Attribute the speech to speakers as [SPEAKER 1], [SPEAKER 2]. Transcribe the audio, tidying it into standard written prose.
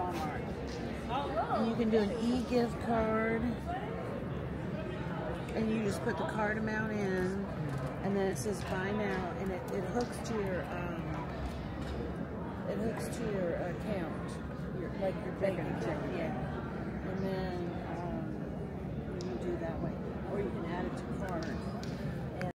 [SPEAKER 1] Walmart.
[SPEAKER 2] And you can do an e-gift card. And you just put the card amount in. And then it says buy now. And it hooks to your, account. Like your bank account. Yeah.